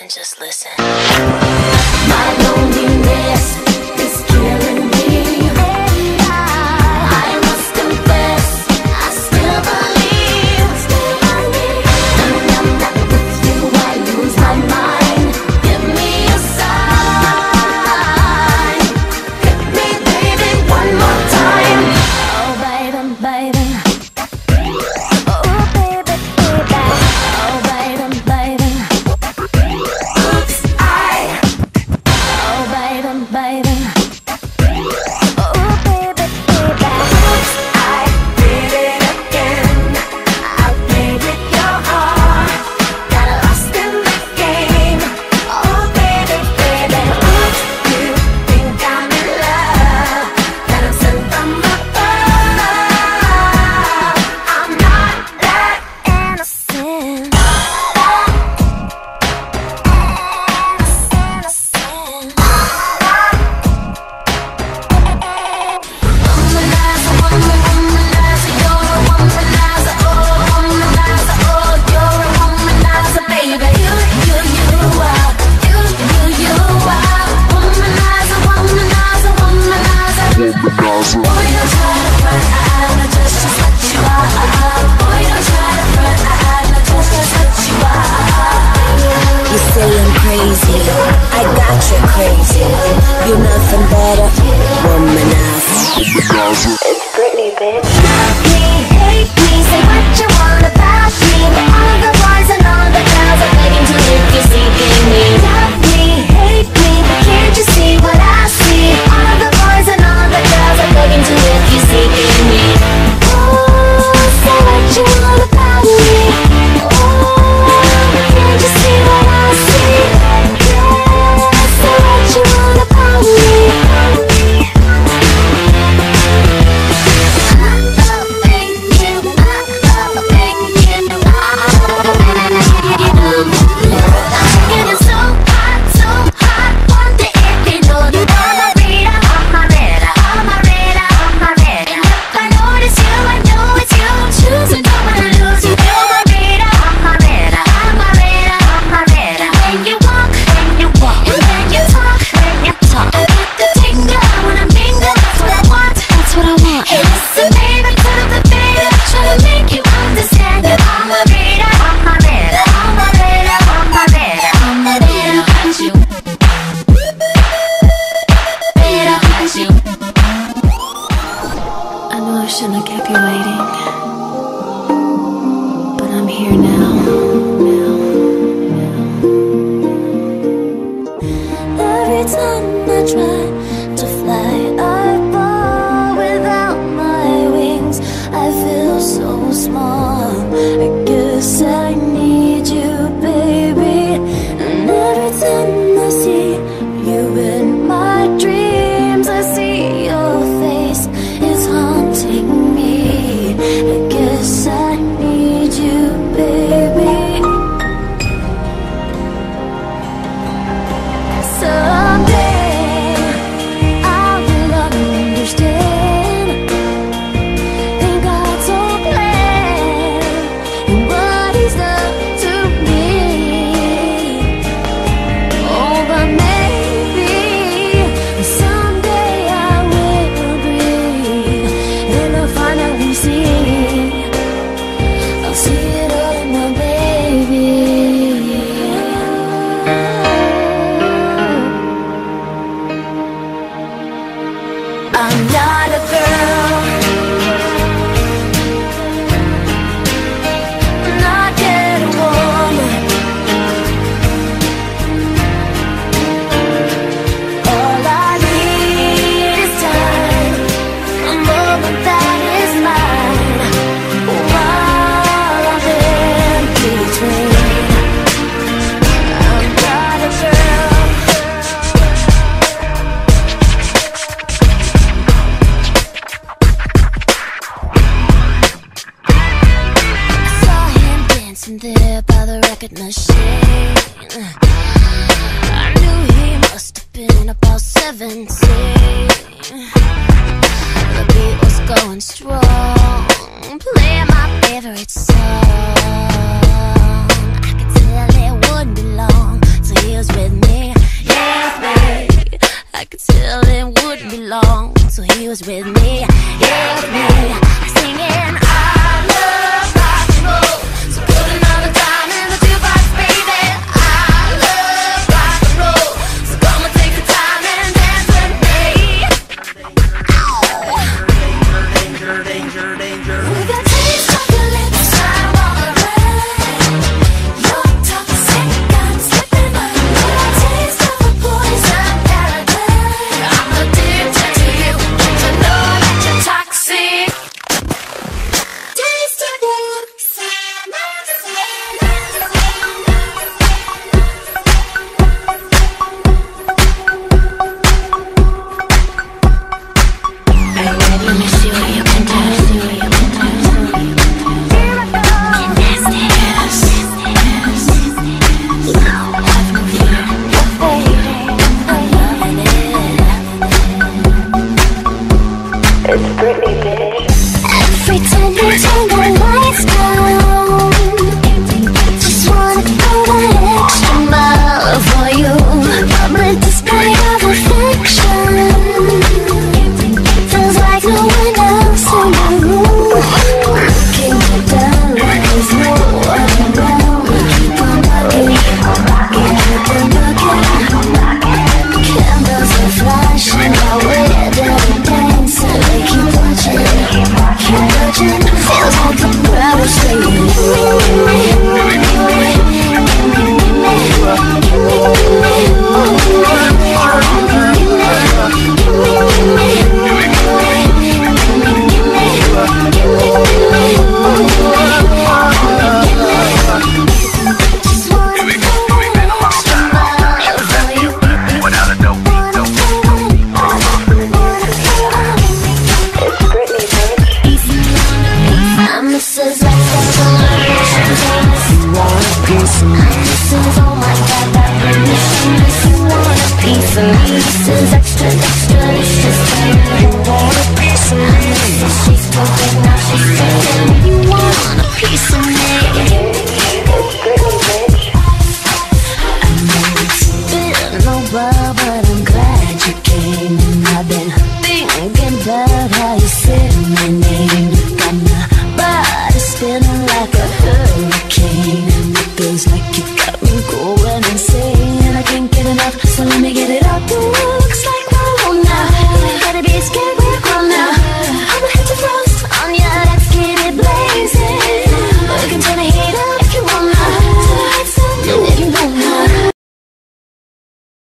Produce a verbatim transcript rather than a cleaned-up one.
and just listen. My loneliness is killing me. I must confess, I still believe. When I'm not with you, I lose my mind. Give me a sign. Hit me, baby, one more time. Oh, baby, baby. Oh, baby, baby. Oh, baby, baby. Oops, I. Oh, baby, baby. Oh, baby, baby. Oops, I did it again. I played with your heart. Got lost in the game. Oh, baby, baby. Oops, you think I'm in love. That I'm sent from above. I'm not that innocent. Womanizer, woman, womanizer, you're a womanizer, oh, womanizer, oh, you're a womanizer, baby. You, you, you are, you, you, you are. Womanizer, womanizer, womanizer. Boy, don't try to front, I know just just what you are. Boy, don't try to front, I know just just what you are. You say I'm crazy, I got you crazy. You're nothing but a womanizer. It's Britney, bitch. Love me, hate me, say what you want about me. But all the boys and all the girls are begging to live you, seeking me. Love me, hate me, but can't you see what I see? All the boys and all the girls are begging to live you, seeking me. Oh, say what you want about me. Oh, can't you see what I see? Yeah, say what you want about me. I know I shouldn't have kept you waiting, but I'm here now. Every time I try to fly, I fall without my wings. I feel so small. I guess I need you, baby. And every time I see you in my dreams, I see your face. It's haunting me. I guess I need you, baby. Someday I will understand. In God's own plan, and what He's done to me. Oh, but maybe someday I will breathe, and I'll find out we see. I'll see it all in my baby. I'm not a girl, not yet a woman. All I need is time, a moment that is mine, while I'm in between. I'm not a girl. Saw him dancing there by the record machine. I knew he must have been about seventeen. The beat was going strong, playing my favorite song. I could tell it wouldn't be long till boys with me, yeah, with me, singing I love rock and roll. So put another dime in the jukebox, baby. I love rock and roll. So come and take the time and dance with me. Danger, danger, danger. With a taste of your lips, I wanna ride. Your toxic, I'm slipping under. With a taste of a poison paradise. I'm addicted to you, to know that you're toxic. Taste of your lips, alright, let me see what you can do. See what you can do. It's Britney, bitch. Every time you turn the lights down, just wanna go the extra mile for you. Public display of affection feels like no one else in the room. Looking you down, there's no one around. Keep on knocking, keep on knocking. Candles are flashing, while we're dancing. They keep watching, keep watching. Feels like the crowd is saying, Missus Oh my God, that permission. If you want a piece of me, this is extra, extra delicious. You want a piece of me. She's so big now she's saying, you want a piece of me.